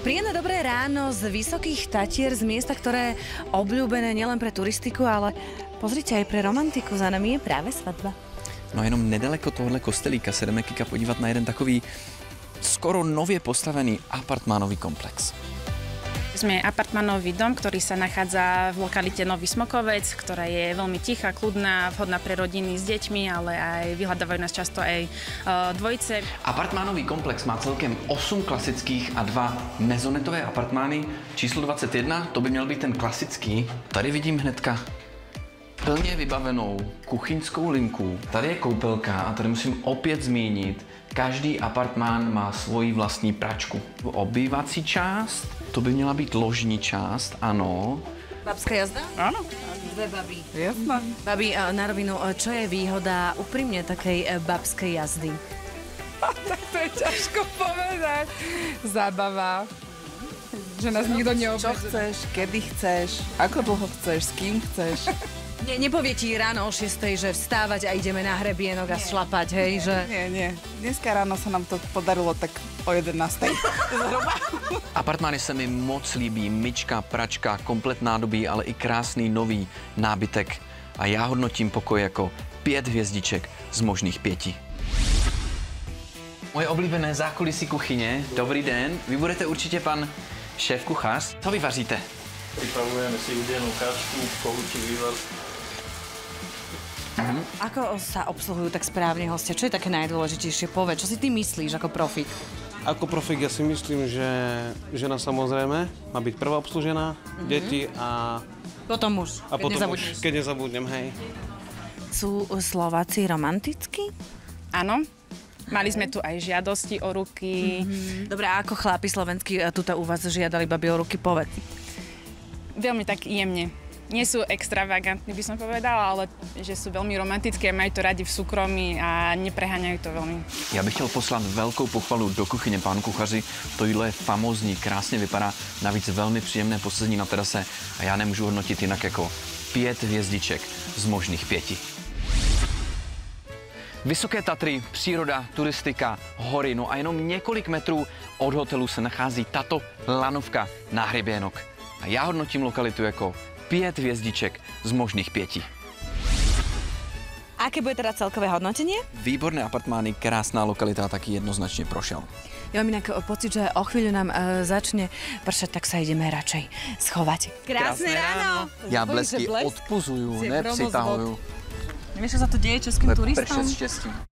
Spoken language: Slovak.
Príjemné dobré ráno z Vysokých Tatier, z miesta, ktoré je obľúbené nielen pre turistiku, ale pozrite aj pre romantiku. Za nami je práve svadba. No jenom nedaleko tohohle kostelíka se jdeme Kika podívat na jeden takový skoro nově postavený apartmánový komplex. Sme apartmánový dom, ktorý sa nachádza v lokalite Nový Smokovec, ktorá je veľmi tichá, kľudná, vhodná pre rodiny s deťmi, ale aj vyhľadávajú nás často aj dvojice. Apartmánový komplex má celkem 8 klasických a 2 mezonetové apartmány. Číslo 21, to by měl být ten klasický. Tady vidím hnedka plně vybavenou kuchyňskou linku. Tady je koupelka a tady musím opět zmínit, každý apartmán má svoji vlastní pračku. Obývací část, to by měla být ložní část, ano. Babská jazda? Áno. Dve baby. Jasné. Babi, na rovinu, čo je výhoda úprimne takej babskej jazdy? Tak to je ťažko povedať. Zábava. Že nás nikto neobmedzuje. Čo chceš, kedy chceš, ako dlho chceš, s kým chceš. Nepovie ti ráno o 6:00, že vstávať a ideme na hrebienok a šlapať, hej, že... Nie. Dneska ráno sa nám to podarilo tak o 11:00. Apartmány se mi moc líbí, myčka, pračka, komplet nádobí, ale i krásný nový nábytek. A já hodnotím pokoj jako 5 hvězdiček z možných 5. Moje oblíbené zákulisí kuchyně. Dobrý den, vy budete určitě pan šéf kuchař. Co vy vaříte? Pripravujeme si udenú kačku, kohúčí vývar. Ako sa obsluhujú tak správne hostia? Čo je také najdôležitejšie? Povedz, čo si ty myslíš ako profík? Ako profík ja si myslím, že žena samozrejme má byť prvá obslužená, deti a... Potom muž, keď nezabudnem, hej. Sú Slováci romantickí? Áno. Mali sme tu aj žiadosti o ruky. Dobre, a ako chlapi slovenskí tuto u vás žiadali babi o ruky? Povedz. Veľmi tak jemne. Nie sú extravagantní, by som povedala, ale že sú veľmi romantické a majú to radi v súkromí a nepreháňajú to veľmi. Já bych chtěl poslat velkou pochvalu do kuchyně pánu kuchaři. To jídlo je famózní, krásně vypadá, navíc velmi příjemné posezení na terase a já nemůžu hodnotit jinak jako 5 hvězdiček z možných 5. Vysoké Tatry, příroda, turistika, hory, no a jenom několik metrů od hotelu se nachází tato lanovka na hřeběnok. A já hodnotím lokalitu jako 5 hvězdiček z možných 5. Aké bude teda celkové hodnotenie? Výborné apartmány, krásná lokalita, taky jednoznačně prošel. Ja mám inak pocit, že o chvíľu nám začne pršať, tak sa ideme radšej schovať. Krásne ráno! Jablesky odpuzujú, nepřitahujú. Nevieš, čo sa tu deje českým turistom? Pršec štěstí.